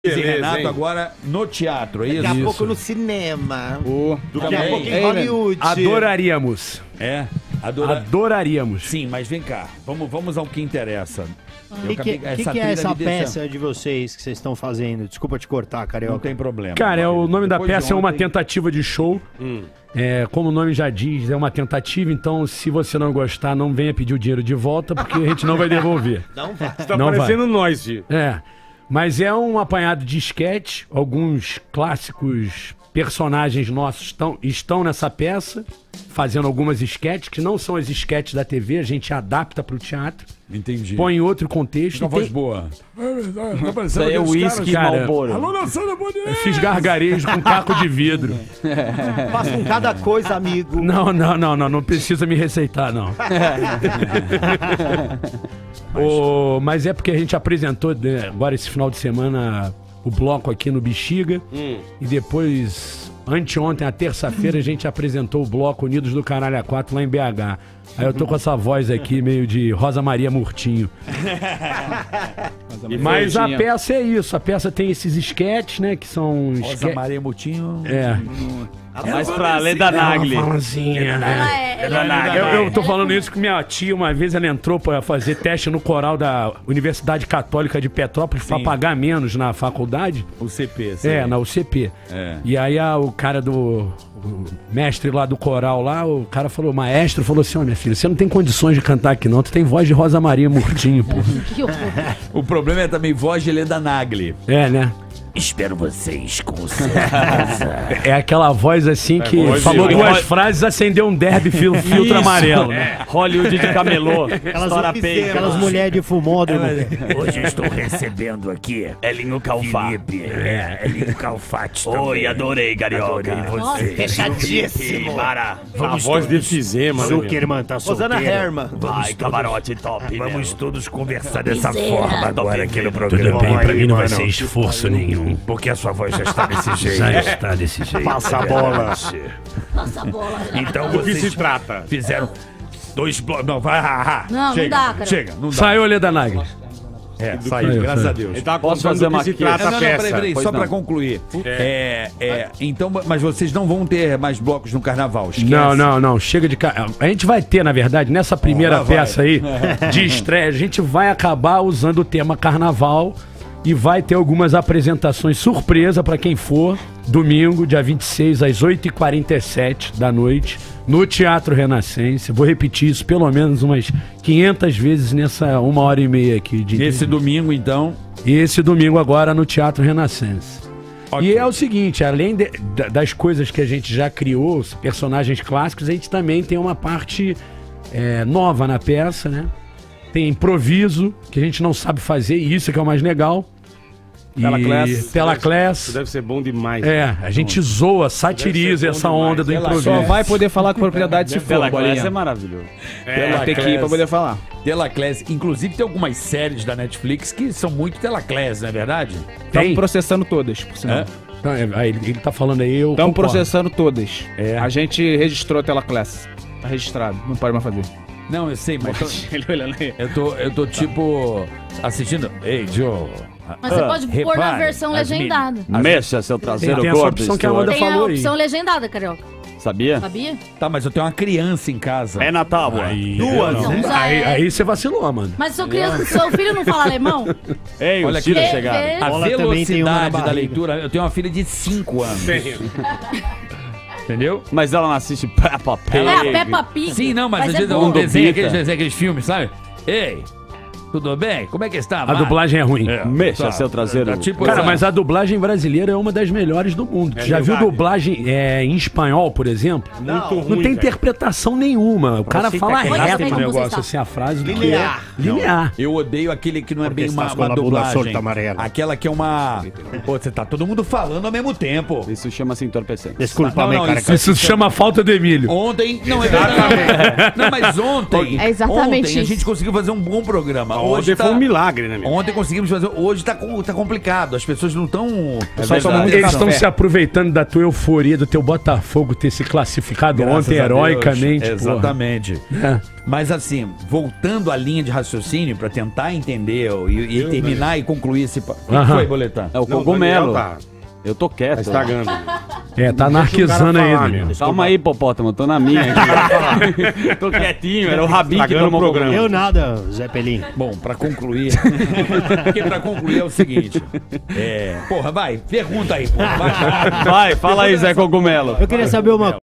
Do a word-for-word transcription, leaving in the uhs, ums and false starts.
Beleza, Renato hein? Agora no teatro, é isso? Daqui a pouco no cinema. Oh, Daqui a pouco em Hollywood. Adoraríamos. É? Adora... Adoraríamos. Sim, mas vem cá. Vamos, vamos ao que interessa. O que, que, que, que é essa peça de vocês que vocês estão fazendo? Desculpa te cortar, Carioca. Não tem problema. Cara, é, o nome da peça de é uma tentativa de show. Hum. É, como o nome já diz, é uma tentativa. Então, se você não gostar, não venha pedir o dinheiro de volta, porque a gente não vai devolver. Não vai. Você tá não parecendo vai. nós, Gi. É. Mas é um apanhado de sketch. Alguns clássicos personagens nossos estão, estão nessa peça, fazendo algumas sketches, que não são as sketches da T V, a gente adapta para o teatro. Entendi. Põe em outro contexto. Uma voz tem... boa. Isso aí é uísque Marlboro. Eu fiz gargarejo com caco de vidro. Faço com cada coisa, amigo. Não, não, não, não. Não precisa me receitar, não. Mas... O... Mas é porque a gente apresentou né, agora esse final de semana o bloco aqui no Bexiga. Hum. E depois, anteontem, a terça-feira, a gente apresentou o bloco Unidos do Caralho A quatro lá em B H. Aí eu tô com essa voz aqui meio de Rosa Maria Murtinho. Mas a peça é isso. A peça tem esses sketches, né? Que são... Rosa esque... Maria Murtinho... É. Mais pra Leda Nagli. Falazinha, né? É, é, eu, eu tô falando isso que minha tia, uma vez, ela entrou pra fazer teste no coral da Universidade Católica de Petrópolis pra pagar menos na faculdade. O C P, sim. É, na U C P. É. E aí a, o cara do... O mestre lá do coral lá, o cara falou, o maestro falou assim, ó, oh, minha filha, você não tem condições de cantar aqui não, tu tem voz de Rosa Maria Murtinho, pô. O problema é também voz de Leda Nagli. É, né? Espero vocês com certeza. É aquela voz assim que é, falou de... duas frases, acendeu um derby fil filtro Isso, amarelo. Né? É. Hollywood de camelô. Aquelas, aquelas mulheres de fumódromo. Hoje eu estou recebendo aqui Elinho Calfá. Felipe. É, Elinho Calfati. Oi, adorei, Carioca. Adorei você. Fechadíssimo. A voz de Fizema. Zuckerman tá solteiro. Rosana Herman. Vai, camarote top. Vamos todos conversar dessa forma agora aqui no programa. Tudo bem, pra mim não vai ser esforço nenhum. Porque a sua voz já está desse jeito. Já está desse jeito. Passa a bola. Passa a bola. Então do que vocês se trata? Fizeram dois blocos. Não, vai. Ah, ah. Não, chega, não dá, cara. Chega, não dá. Saiu a Leda Nagli. É, saiu, saiu, graças saiu. a Deus. Ele tá Posso fazer uma que se trata não, não, a peça. Peraí, peraí, só não. pra concluir. É. É, é, então, mas vocês não vão ter mais blocos no carnaval, esquece. Não, não, não. Chega de... Ca... A gente vai ter, na verdade, nessa primeira oh, peça aí, de estreia, a gente vai acabar usando o tema carnaval e vai ter algumas apresentações surpresa pra quem for, domingo, dia vinte e seis, às oito e quarenta e sete da noite, no Teatro Renascença. Vou repetir isso pelo menos umas quinhentas vezes nessa uma hora e meia aqui. De Esse domingo, então? Esse domingo agora no Teatro Renascença. Okay. E é o seguinte, além de, das coisas que a gente já criou, os personagens clássicos, a gente também tem uma parte é, nova na peça, né? Tem improviso, que a gente não sabe fazer, e isso que é o mais legal. Telaclass. Telaclass. Isso deve ser bom demais. É, a gente bom. zoa, satiriza essa onda do improviso. Só vai poder falar com propriedade se for. Telaclass é maravilhoso. É, tem que ir pra poder falar. Telaclass. Inclusive tem algumas séries da Netflix que são muito Telaclass, não é verdade? Estamos processando todas, por sinal. É? Então, é, ele, ele tá falando aí, eu Estamos processando todas. É. A gente registrou a Telaclass. Tá registrado, não pode mais fazer. Não, eu sei, mas tô, ele olhando aí. Eu tô, eu tô tipo assistindo. Ei, Joe. Mas você pode pôr na versão legendada. Mexa seu traseiro gordo. Tem essa opção que a Amanda falou aí. Tem a opção legendada, Carioca. Sabia? Sabia? Tá, mas eu tenho uma criança em casa. É na tábua. Aí, Duas, não, né? Aí, aí você vacilou, Amanda. Mas seu, criança, seu filho não fala alemão? Ei, olha os filhos aqui, chegaram. A Bola velocidade da leitura, eu tenho uma filha de cinco anos. Entendeu? Mas ela não assiste Peppa Pig. É a Peppa Pig. Sim, não, mas, mas às é vezes eu desenho aqueles, desenho aqueles filmes, sabe? Ei, tudo bem? Como é que está? A dublagem é ruim. É, Mexa tá, seu traseiro. tá, tipo, cara, essa... mas a dublagem brasileira é uma das melhores do mundo. É Já verdade. viu dublagem é, em espanhol, por exemplo? Não, Muito ruim, não tem velho. interpretação nenhuma. O cara fala tá reto no como negócio, assim, a frase. Linear. Do que é linear. Eu odeio aquele que não é Porque bem uma, estás com uma a bunda solta dublagem. amarela. Aquela que é uma... Pô, você tá todo mundo falando ao mesmo tempo. Isso chama-se entorpecente. Desculpa, não, não, cara. isso- Isso se chama falta de milho. Ontem... Não, é verdade. Não, mas ontem... É exatamente Ontem a isso. gente conseguiu fazer um bom programa. hoje foi um milagre, né, amigo? Ontem conseguimos fazer. Hoje tá, com- tá complicado. As pessoas não estão. É verdade. Eles estão Café. se aproveitando da tua euforia, do teu Botafogo ter se classificado Graças ontem a Deus. heroicamente. porra. Exatamente. É. Mas assim, voltando à linha de raciocínio pra tentar entender e, e terminar e concluir esse. pa- O que Aham. foi, Boletar? É o Não, cogumelo. Daniel Tá, Eu tô tá quieto. estragando. É, tá Deixa o anarquizando cara aí, falar, Daniel. meu. Calma aí, Popótamo, tô na minha aqui. Tô quietinho, era o Rabinho que Estragando tomou o programa. Eu nada, Zé Pelim. Bom, pra concluir. Porque pra concluir é o seguinte. É. Porra, vai, pergunta aí, porra. Vai, vai. Vai, fala aí, Zé Cogumelo. Eu queria saber uma